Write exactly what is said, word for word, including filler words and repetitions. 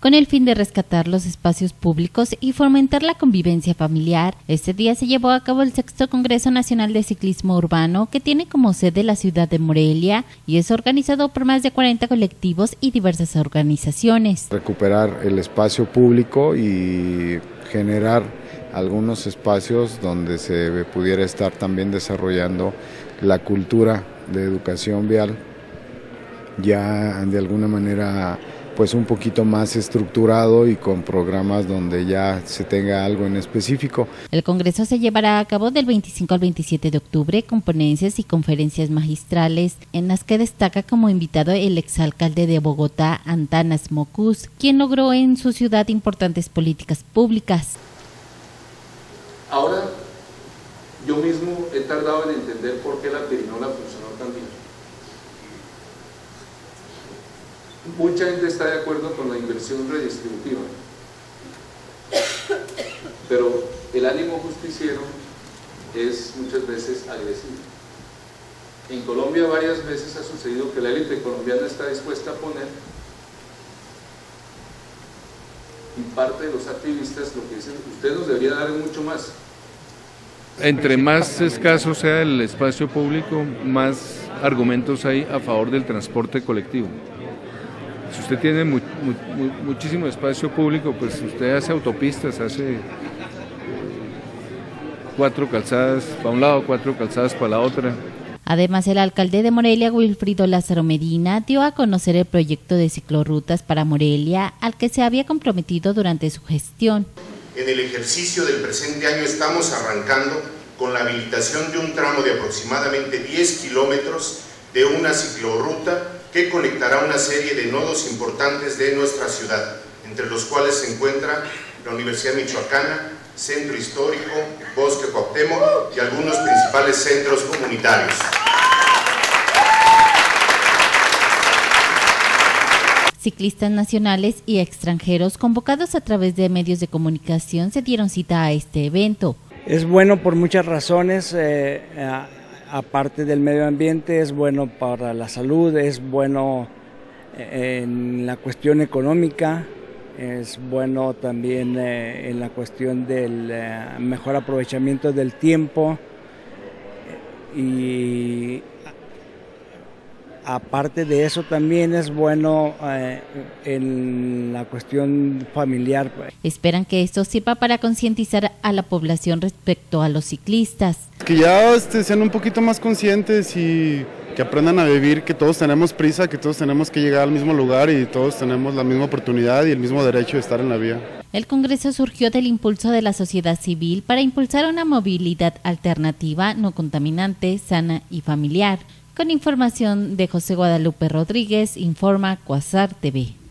Con el fin de rescatar los espacios públicos y fomentar la convivencia familiar, este día se llevó a cabo el sexto Congreso Nacional de Ciclismo Urbano, que tiene como sede la ciudad de Morelia y es organizado por más de cuarenta colectivos y diversas organizaciones. Recuperar el espacio público y generar algunos espacios donde se pudiera estar también desarrollando la cultura de educación vial, ya de alguna manera pues un poquito más estructurado y con programas donde ya se tenga algo en específico. El Congreso se llevará a cabo del veinticinco al veintisiete de octubre con ponencias y conferencias magistrales, en las que destaca como invitado el exalcalde de Bogotá, Antanas Mockus, quien logró en su ciudad importantes políticas públicas. Ahora, yo mismo he tardado en entender por qué la pirinola funcionó tan bien. Mucha gente está de acuerdo con la inversión redistributiva, pero el ánimo justiciero es muchas veces agresivo. En Colombia varias veces ha sucedido que la élite colombiana está dispuesta a poner, y parte de los activistas lo que dicen, usted nos debería dar mucho más. Entre más escaso sea el espacio público, más argumentos hay a favor del transporte colectivo. Si usted tiene mu mu muchísimo espacio público, pues usted hace autopistas, hace cuatro calzadas para un lado, cuatro calzadas para la otra. Además, el alcalde de Morelia, Wilfrido Lázaro Medina, dio a conocer el proyecto de ciclorrutas para Morelia, al que se había comprometido durante su gestión. En el ejercicio del presente año estamos arrancando con la habilitación de un tramo de aproximadamente diez kilómetros de una ciclorruta que conectará una serie de nodos importantes de nuestra ciudad, entre los cuales se encuentra la Universidad Michoacana, Centro Histórico, Bosque Cuauhtémoc y algunos principales centros comunitarios. Ciclistas nacionales y extranjeros convocados a través de medios de comunicación se dieron cita a este evento. Es bueno por muchas razones, eh, a, aparte del medio ambiente, es bueno para la salud, es bueno en la cuestión económica, es bueno también eh, en la cuestión del eh, mejor aprovechamiento del tiempo y aparte de eso también es bueno eh, en la cuestión familiar. Esperan que esto sirva para concientizar a la población respecto a los ciclistas. Que ya este, sean un poquito más conscientes y que aprendan a vivir, que todos tenemos prisa, que todos tenemos que llegar al mismo lugar y todos tenemos la misma oportunidad y el mismo derecho de estar en la vía. El Congreso surgió del impulso de la sociedad civil para impulsar una movilidad alternativa, no contaminante, sana y familiar. Con información de José Guadalupe Rodríguez, informa Cuasar T V.